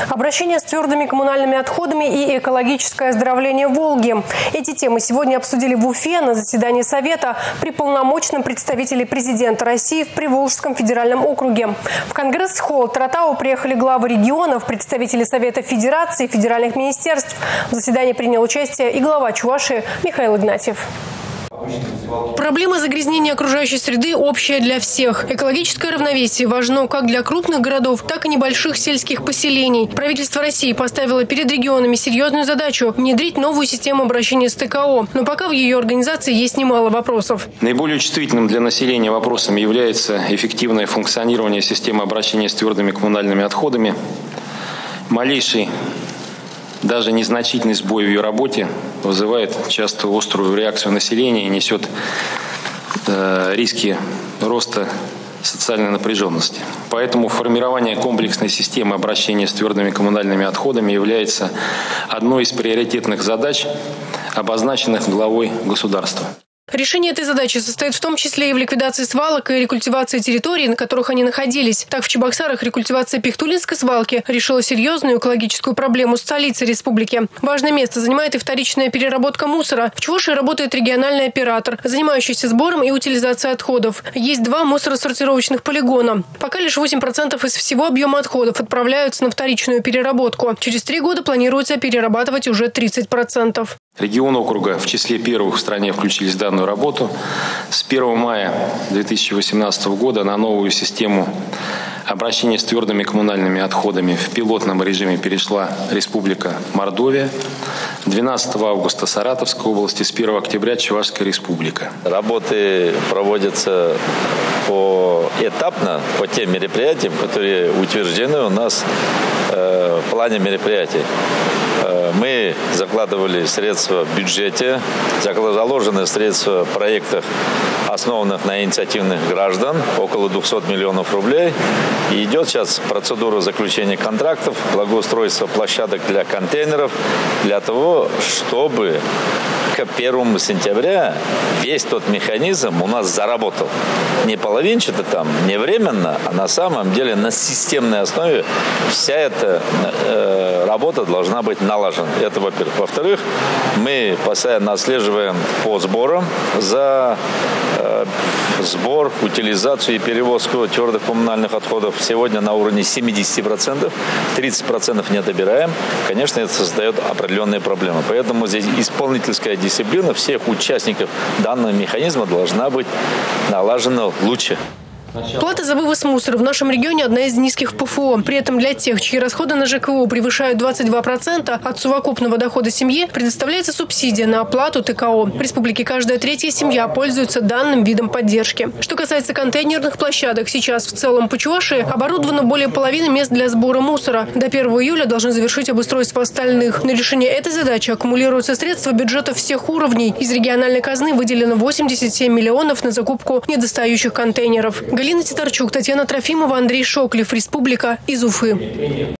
Обращение с твердыми коммунальными отходами и экологическое оздоровление Волги. Эти темы сегодня обсудили в Уфе на заседании Совета при полномочном представителе президента России в Приволжском федеральном округе. В Конгресс-холл Таратау приехали главы регионов, представители Совета Федерации, федеральных министерств. В заседании принял участие и глава Чувашии Михаил Игнатьев. Проблема загрязнения окружающей среды общая для всех. Экологическое равновесие важно как для крупных городов, так и небольших сельских поселений. Правительство России поставило перед регионами серьезную задачу – внедрить новую систему обращения с ТКО. Но пока в ее организации есть немало вопросов. Наиболее чувствительным для населения вопросом является эффективное функционирование системы обращения с твердыми коммунальными отходами. Малейший, даже незначительный сбой в ее работе вызывает часто острую реакцию населения и несет риски роста социальной напряженности. Поэтому формирование комплексной системы обращения с твердыми коммунальными отходами является одной из приоритетных задач, обозначенных главой государства. Решение этой задачи состоит в том числе и в ликвидации свалок и рекультивации территорий, на которых они находились. Так, в Чебоксарах рекультивация Пихтулинской свалки решила серьезную экологическую проблему столицы республики. Важное место занимает и вторичная переработка мусора. В Чувашии работает региональный оператор, занимающийся сбором и утилизацией отходов. Есть 2 мусоросортировочных полигона. Пока лишь 8% из всего объема отходов отправляются на вторичную переработку. Через 3 года планируется перерабатывать уже 30%. Регионы округа в числе первых в стране включились в данную работу. С 1 мая 2018 года на новую систему обращения с твердыми коммунальными отходами в пилотном режиме перешла Республика Мордовия. 12 августа Саратовской области, с 1 октября Чувашская республика. Работы проводятся поэтапно по тем мероприятиям, которые утверждены у нас в плане мероприятий. Мы закладывали средства в бюджете, заложены средства в проектах, основанных на инициативных граждан, около 200 миллионов рублей. И идет сейчас процедура заключения контрактов, благоустройства площадок для контейнеров, для того, чтобы к 1 сентября весь тот механизм у нас заработал. Не половинчато там, не временно, а на самом деле на системной основе вся эта работа должна быть налажена. Это во-первых. Во-вторых, мы постоянно отслеживаем по сборам за сбор, утилизацию и перевозку твердых коммунальных отходов сегодня на уровне 70%, 30% не добираем. Конечно, это создает определенные проблемы. Поэтому здесь исполнительская дисциплина всех участников данного механизма должна быть налажена лучше. Плата за вывоз мусора в нашем регионе одна из низких в ПФО. При этом для тех, чьи расходы на ЖКО превышают 22% от совокупного дохода семьи, предоставляется субсидия на оплату ТКО. В республике каждая 3-я семья пользуется данным видом поддержки. Что касается контейнерных площадок, сейчас в целом по Чувашии оборудовано более половины мест для сбора мусора. До 1 июля должны завершить обустройство остальных. На решение этой задачи аккумулируются средства бюджета всех уровней. Из региональной казны выделено 87 миллионов на закупку недостающих контейнеров. Галина Титарчук, Татьяна Трофимова, Андрей Шоклев. Республика. Из Уфы.